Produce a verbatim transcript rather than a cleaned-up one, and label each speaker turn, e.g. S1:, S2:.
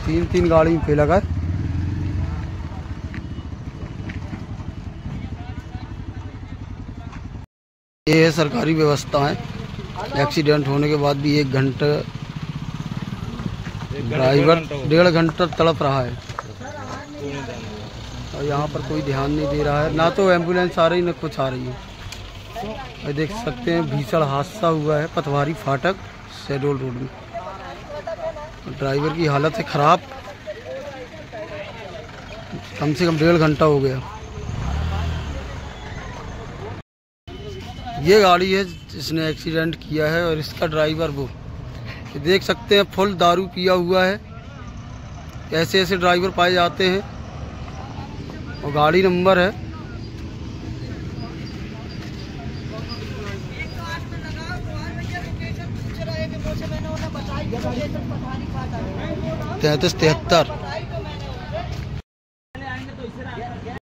S1: तीन तीन गाड़ी में पे लगा है। ये है सरकारी व्यवस्था है। एक्सीडेंट होने के बाद भी एक घंटा ड्राइवर डेढ़ घंटा तड़प रहा है और यहाँ पर कोई ध्यान नहीं दे रहा है। ना तो एम्बुलेंस आ रही ना कुछ आ रही है। और देख सकते हैं भीषण हादसा हुआ है पतवारी फाटक शहडोल रोड में। ड्राइवर की हालत है खराब। कम से कम डेढ़ घंटा हो गया। ये गाड़ी है जिसने एक्सीडेंट किया है और इसका ड्राइवर वो देख सकते हैं फुल दारू पिया हुआ है। ऐसे ऐसे ड्राइवर पाए जाते हैं। और गाड़ी नंबर है तैंतीस तिहत्तर।